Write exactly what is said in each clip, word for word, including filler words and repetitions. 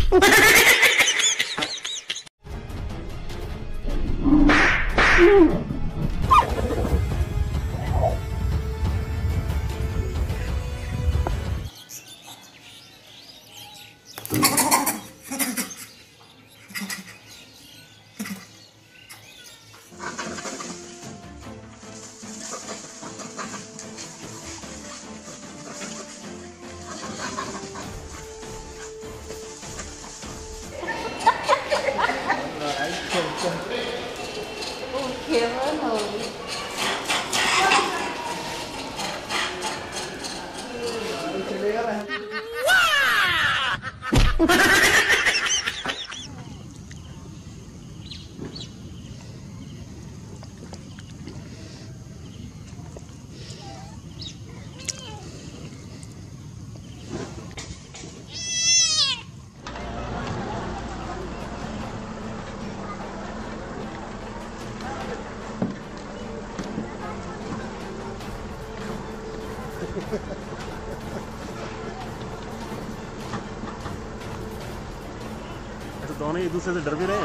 ऐसे दोनों एक दूसरे से डर भी रहे हैं।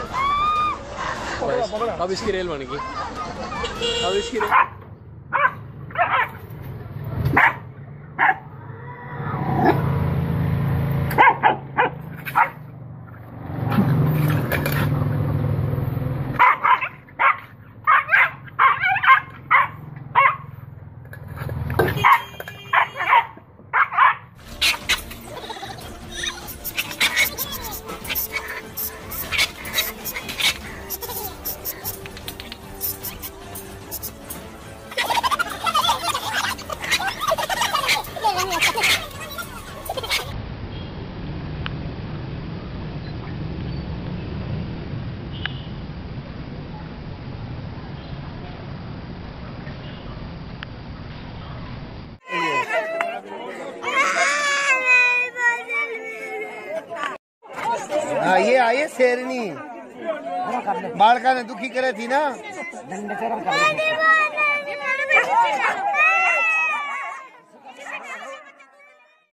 अब इसकी रेल बन गई। अब इसकी रेल हाँ ये आइए शेरनी बालका ने दुखी करे थी ना।